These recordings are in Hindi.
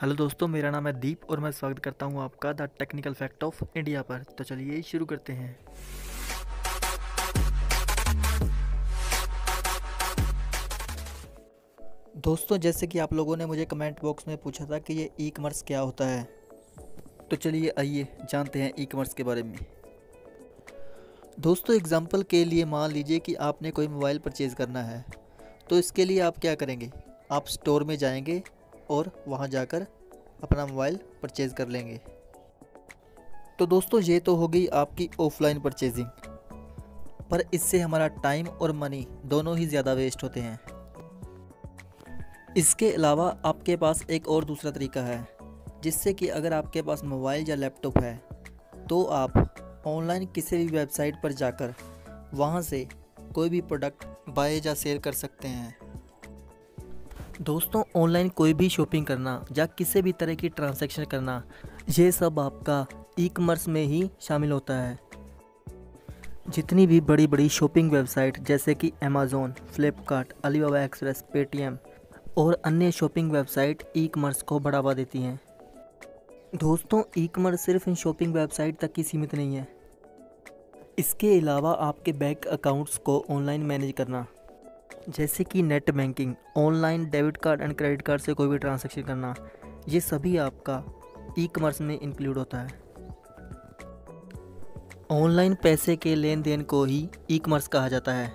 हेलो दोस्तों, मेरा नाम है दीप और मैं स्वागत करता हूं आपका the technical fact of India पर। तो चलिए शुरू करते हैं। दोस्तों, जैसे कि आप लोगों ने मुझे कमेंट बॉक्स में पूछा था कि ये ई कॉमर्स क्या होता है, तो चलिए आइए जानते हैं ई कॉमर्स के बारे में। दोस्तों, एग्जांपल के लिए मान लीजिए कि आपने कोई मोबाइल परचेज़ करना है, तो इसके लिए आप क्या करेंगे? आप स्टोर में जाएंगे और वहां जाकर अपना मोबाइल परचेज़ कर लेंगे। तो दोस्तों, ये तो हो गई आपकी ऑफलाइन परचेजिंग, पर इससे हमारा टाइम और मनी दोनों ही ज़्यादा वेस्ट होते हैं। इसके अलावा आपके पास एक और दूसरा तरीका है, जिससे कि अगर आपके पास मोबाइल या लैपटॉप है तो आप ऑनलाइन किसी भी वेबसाइट पर जाकर वहां से कोई भी प्रोडक्ट बाय या सेल कर सकते हैं। दोस्तों, ऑनलाइन कोई भी शॉपिंग करना या किसी भी तरह की ट्रांजैक्शन करना, ये सब आपका ई कॉमर्स में ही शामिल होता है। जितनी भी बड़ी बड़ी शॉपिंग वेबसाइट जैसे कि Amazon, Flipkart, Alibaba express, Paytm और अन्य शॉपिंग वेबसाइट ई कॉमर्स को बढ़ावा देती हैं। दोस्तों, ई कॉमर्स सिर्फ इन शॉपिंग वेबसाइट तक ही सीमित नहीं है। इसके अलावा आपके बैंक अकाउंट्स को ऑनलाइन मैनेज करना, जैसे कि net banking, online debit card and credit card से कोई भी ट्रांजैक्शन करना, ये सभी आपका ई कॉमर्स में इंक्लूड होता है। ऑनलाइन पैसे के लेन देन को ही ई कॉमर्स कहा जाता है।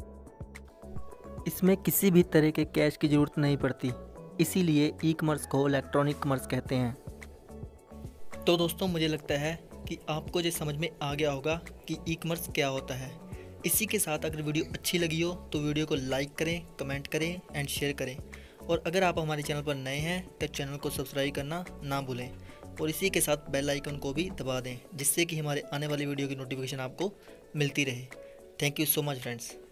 इसमें किसी भी तरह के कैश की ज़रूरत नहीं पड़ती, इसीलिए ई कॉमर्स को इलेक्ट्रॉनिक कॉमर्स कहते हैं। तो दोस्तों, मुझे लगता है कि आपको ये समझ में आ गया होगा कि ई कॉमर्स क्या होता है। इसी के साथ अगर वीडियो अच्छी लगी हो तो वीडियो को लाइक करें, कमेंट करें एंड शेयर करें। और अगर आप हमारे चैनल पर नए हैं तो चैनल को सब्सक्राइब करना ना भूलें और इसी के साथ बेल आइकन को भी दबा दें, जिससे कि हमारे आने वाली वीडियो की नोटिफिकेशन आपको मिलती रहे। Thank you so much friends.